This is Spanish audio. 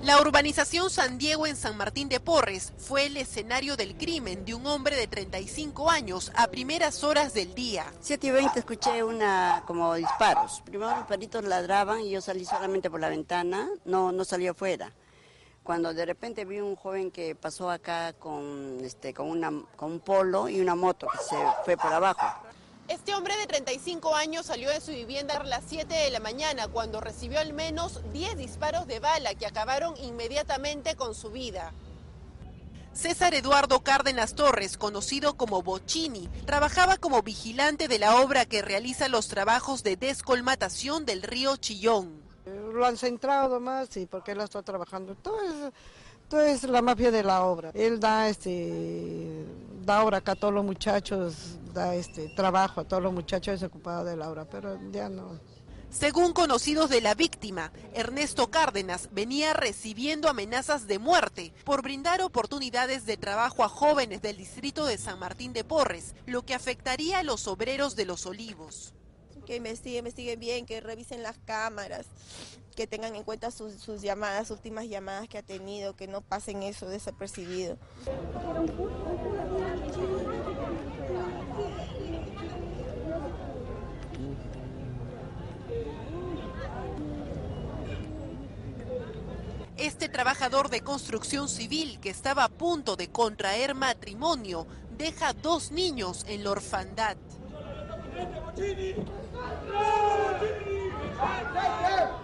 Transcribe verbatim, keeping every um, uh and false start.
La urbanización San Diego en San Martín de Porres fue el escenario del crimen de un hombre de treinta y cinco años a primeras horas del día. siete y veinte escuché una como disparos. Primero los perritos ladraban y yo salí solamente por la ventana, no, no salí afuera. Cuando de repente vi un joven que pasó acá con, este, con, una, con un polo y una moto que se fue por abajo. Este hombre de treinta y cinco años salió de su vivienda a las siete de la mañana cuando recibió al menos diez disparos de bala que acabaron inmediatamente con su vida. César Eduardo Cárdenas Torres, conocido como Bochini, trabajaba como vigilante de la obra que realiza los trabajos de descolmatación del río Chillón. Lo han centrado más, y porque él está trabajando. Todo es, todo es la mafia de la obra. Él da este da obra acá a todos los muchachos, da este trabajo a todos los muchachos desocupados de la obra, pero ya no. Según conocidos de la víctima, Ernesto Cárdenas venía recibiendo amenazas de muerte por brindar oportunidades de trabajo a jóvenes del distrito de San Martín de Porres, lo que afectaría a los obreros de Los Olivos. Que investiguen, investiguen bien, que revisen las cámaras, que tengan en cuenta sus, sus llamadas, últimas llamadas que ha tenido, que no pasen eso desapercibido. Este trabajador de construcción civil que estaba a punto de contraer matrimonio deja dos niños en la orfandad. Bochini! Bochini!